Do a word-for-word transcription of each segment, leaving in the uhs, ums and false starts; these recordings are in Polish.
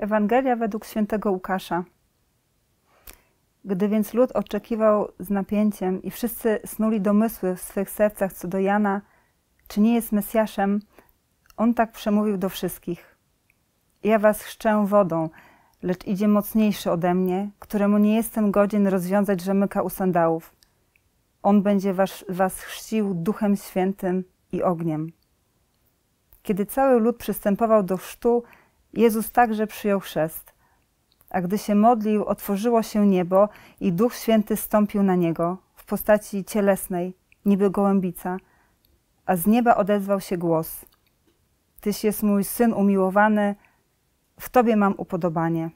Ewangelia według świętego Łukasza. Gdy więc lud oczekiwał z napięciem i wszyscy snuli domysły w swych sercach co do Jana, czy nie jest Mesjaszem, on tak przemówił do wszystkich. Ja was chrzczę wodą, lecz idzie mocniejszy ode mnie, któremu nie jestem godzien rozwiązać rzemyka u sandałów. On będzie was, was chrzcił Duchem Świętym i ogniem. Kiedy cały lud przystępował do chrztu, Jezus także przyjął chrzest. A gdy się modlił, otworzyło się niebo i Duch Święty zstąpił na niego w postaci cielesnej, niby gołębica, a z nieba odezwał się głos: Tyś jest mój Syn umiłowany, w Tobie mam upodobanie.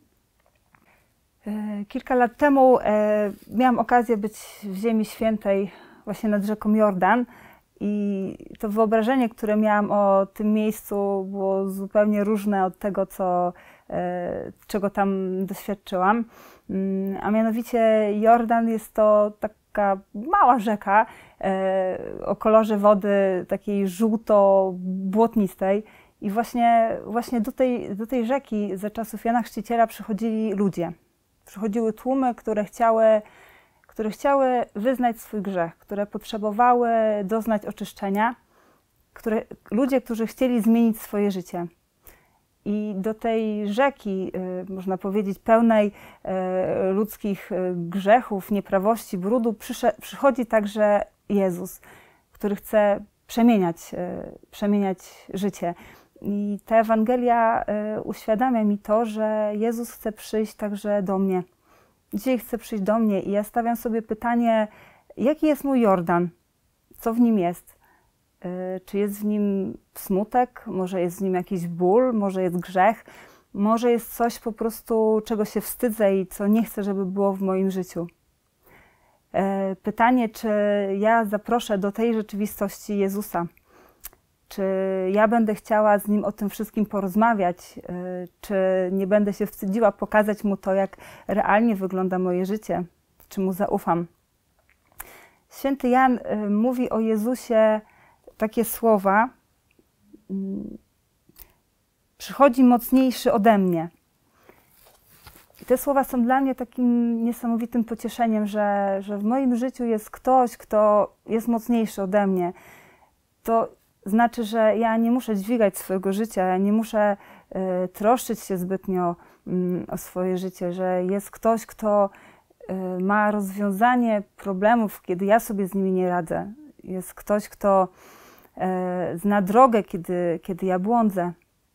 Kilka lat temu e, miałam okazję być w Ziemi Świętej, właśnie nad rzeką Jordan, i to wyobrażenie, które miałam o tym miejscu, było zupełnie różne od tego, co, e, czego tam doświadczyłam. A mianowicie Jordan jest to taka mała rzeka e, o kolorze wody takiej żółto-błotnistej. I właśnie, właśnie do, tej, do tej rzeki za czasów Jana Chrzciciela przychodzili ludzie. Przychodziły tłumy, które chciały, które chciały wyznać swój grzech, które potrzebowały doznać oczyszczenia, które, ludzie, którzy chcieli zmienić swoje życie. I do tej rzeki, można powiedzieć, pełnej ludzkich grzechów, nieprawości, brudu, przychodzi także Jezus, który chce przemieniać, przemieniać życie. I ta Ewangelia uświadamia mi to, że Jezus chce przyjść także do mnie. Dzisiaj chce przyjść do mnie i ja stawiam sobie pytanie, jaki jest mój Jordan? Co w nim jest? Czy jest w nim smutek? Może jest w nim jakiś ból? Może jest grzech? Może jest coś po prostu, czego się wstydzę i co nie chcę, żeby było w moim życiu? Pytanie, czy ja zaproszę do tej rzeczywistości Jezusa? Czy ja będę chciała z Nim o tym wszystkim porozmawiać? Czy nie będę się wstydziła pokazać Mu to, jak realnie wygląda moje życie? Czy Mu zaufam? Święty Jan mówi o Jezusie takie słowa: przychodzi mocniejszy ode mnie. I te słowa są dla mnie takim niesamowitym pocieszeniem, że, że w moim życiu jest ktoś, kto jest mocniejszy ode mnie. To znaczy, że ja nie muszę dźwigać swojego życia, ja nie muszę y, troszczyć się zbytnio y, o swoje życie, że jest ktoś, kto y, ma rozwiązanie problemów, kiedy ja sobie z nimi nie radzę. Jest ktoś, kto y, zna drogę, kiedy, kiedy ja błądzę.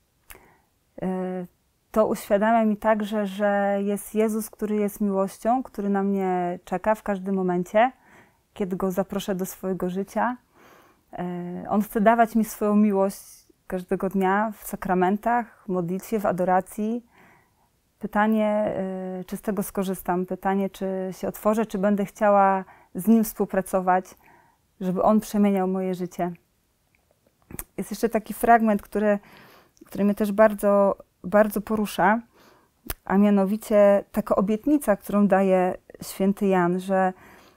Y, to uświadamia mi także, że jest Jezus, który jest miłością, który na mnie czeka w każdym momencie, kiedy Go zaproszę do swojego życia. On chce dawać mi swoją miłość każdego dnia w sakramentach, w modlitwie, w adoracji. Pytanie, czy z tego skorzystam, pytanie, czy się otworzę, czy będę chciała z Nim współpracować, żeby On przemieniał moje życie. Jest jeszcze taki fragment, który, który mnie też bardzo, bardzo porusza, a mianowicie taka obietnica, którą daje święty Jan, że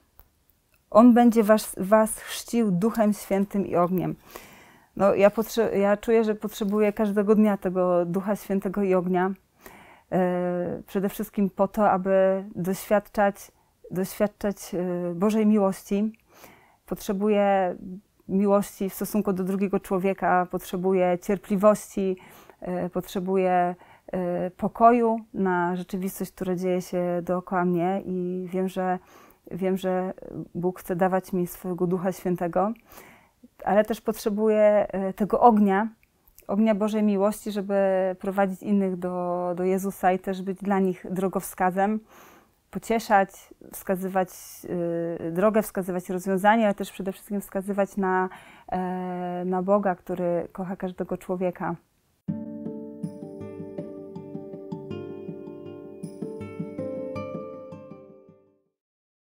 On będzie was, was chrzcił Duchem Świętym i ogniem. No, ja, ja czuję, że potrzebuję każdego dnia tego Ducha Świętego i ognia. E, przede wszystkim po to, aby doświadczać, doświadczać Bożej miłości. Potrzebuję miłości w stosunku do drugiego człowieka, potrzebuję cierpliwości, e, potrzebuję e, pokoju na rzeczywistość, która dzieje się dookoła mnie, i wiem, że Wiem, że Bóg chce dawać mi swojego Ducha Świętego, ale też potrzebuję tego ognia, ognia Bożej miłości, żeby prowadzić innych do, do Jezusa i też być dla nich drogowskazem, pocieszać, wskazywać y, drogę, wskazywać rozwiązanie, ale też przede wszystkim wskazywać na, y, na Boga, który kocha każdego człowieka.